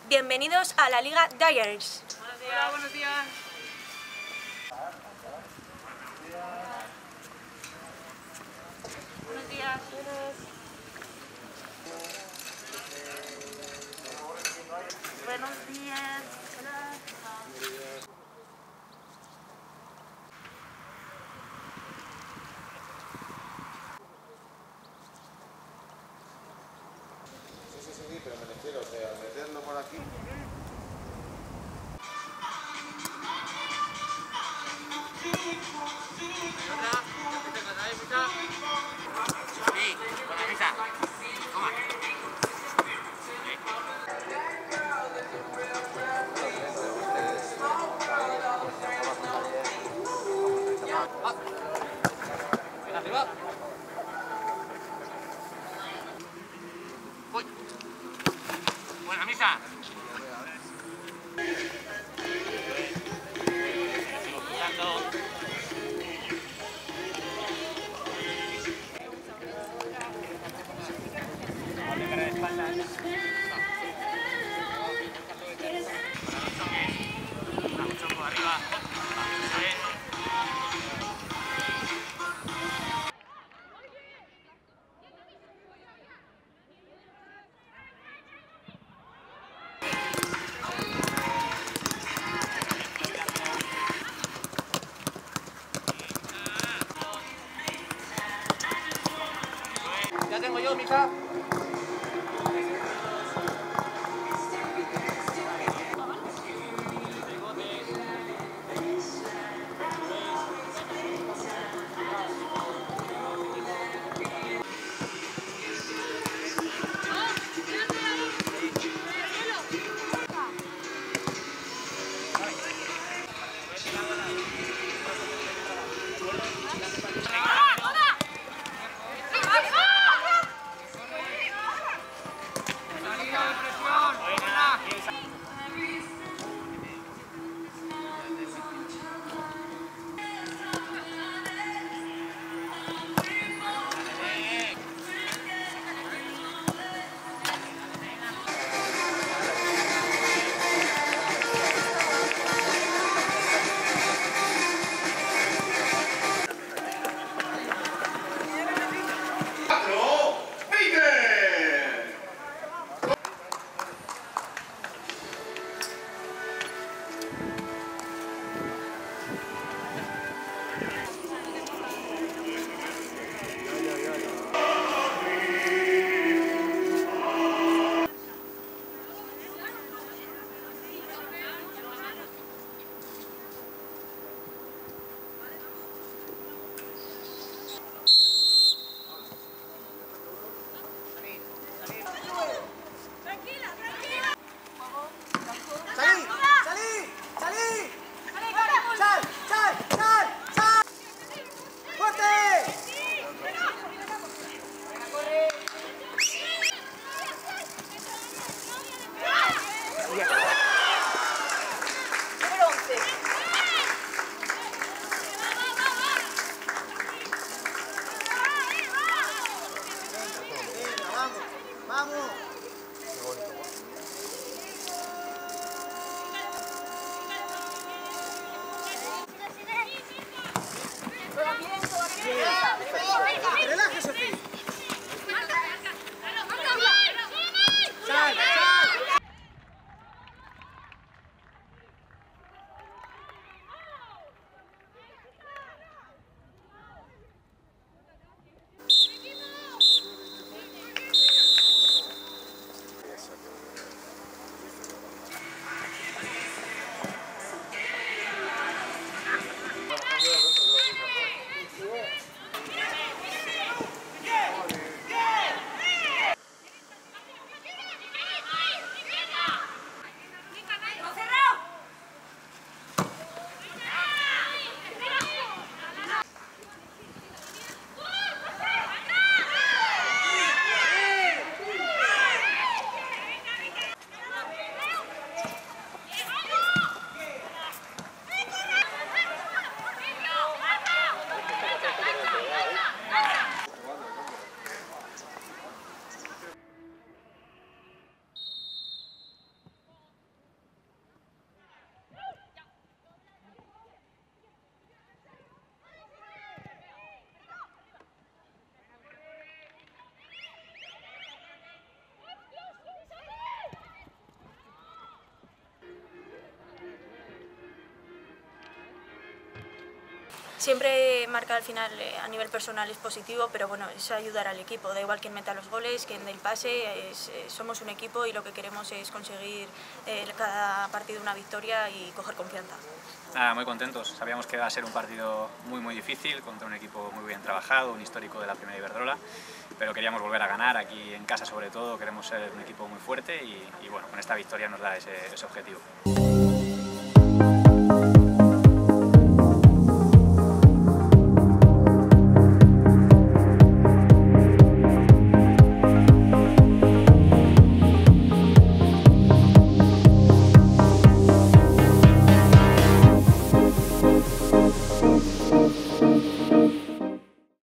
Bienvenidos a la Liga Diaries. Buenos días. Hola, buenos días. Buenos días. Buenos días. Hola. Sí, pero me refiero, o sea, meterlo por aquí. Sí, con la misa. Toma. Ven arriba. Uy. Buena misa. Sigo escuchando. De cara de espaldas. Mucho por arriba. Se ve. Siempre marcar al final a nivel personal es positivo, pero bueno, es ayudar al equipo, da igual quién meta los goles, quién dé el pase, somos un equipo y lo que queremos es conseguir cada partido una victoria y coger confianza. Nada, muy contentos, sabíamos que iba a ser un partido muy difícil, contra un equipo muy bien trabajado, un histórico de la primera Iberdrola, pero queríamos volver a ganar, aquí en casa sobre todo, queremos ser un equipo muy fuerte y bueno, con esta victoria nos da ese objetivo.